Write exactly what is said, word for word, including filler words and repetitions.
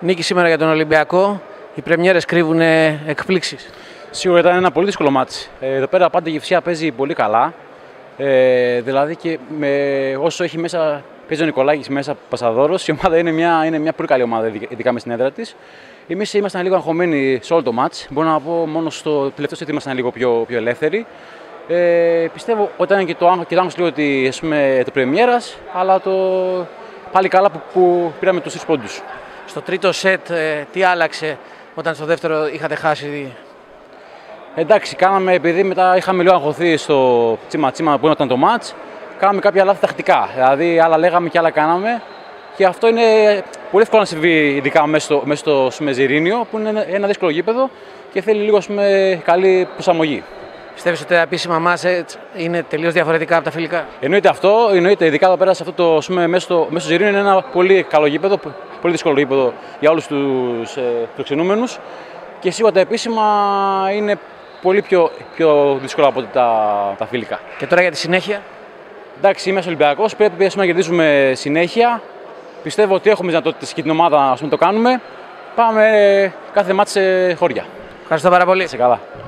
Νίκη σήμερα για τον Ολυμπιακό. Οι πρεμιέρες κρύβουν εκπλήξεις. Σίγουρα ήταν ένα πολύ δύσκολο μάτς. Ε, εδώ πέρα πάντα η Κυφσιά παίζει πολύ καλά. Ε, δηλαδή και με, όσο έχει μέσα, παίζει ο Νικολάκης μέσα Πασαδόρος, η ομάδα είναι μια, είναι μια πολύ καλή ομάδα, ειδικά με στην έδρα της. Εμείς ήμασταν λίγο αγχωμένοι σε όλο το μάτς. Μπορώ να πω μόνο στο τελευταίο σετ ήμασταν λίγο πιο, πιο ελεύθεροι. Ε, πιστεύω ότι ήταν και το άγχος λίγο ότι, ας πούμε, το πρεμιέρας, αλλά το πάλι καλά που, που πήραμε τους τρεις πόντους. Στο τρίτο σετ, ε, τι άλλαξε όταν στο δεύτερο είχατε χάσει? Εντάξει, κάναμε, επειδή μετά είχαμε λίγο αγχωθεί στο τσίμα-τσίμα που ήταν το μάτς, κάναμε κάποια λάθη τακτικά. Δηλαδή, άλλα λέγαμε και άλλα κάναμε. Και αυτό είναι πολύ εύκολο να συμβεί, ειδικά μέσα στο, μέσα στο Σμεζιρίνιο, που είναι ένα δύσκολο γήπεδο και θέλει λίγο, ας πούμε, καλή προσαρμογή. Πιστεύεις ότι τα επίσημα μάτς είναι τελείως διαφορετικά από τα φιλικά? Εννοείται αυτό, εννοείται, ειδικά εδώ πέρα σε αυτό το, πούμε, μέσα στο, μέσα στο Ζιρίνιο είναι ένα πολύ καλό γήπεδο, πολύ δύσκολο γήπεδο για όλους τους ε, φιλοξενούμενους. Και σίγουρα τα επίσημα είναι πολύ πιο, πιο δύσκολα από τα, τα φιλικά. Και τώρα για τη συνέχεια? Εντάξει, είμαι Ολυμπιακός, πρέπει να κερδίσουμε συνέχεια. Πιστεύω ότι έχουμε δυνατότητες και την ομάδα να το κάνουμε. Πάμε κάθε μάτι σε χώρια. Ευχαριστώ πάρα πολύ. Σε καλά.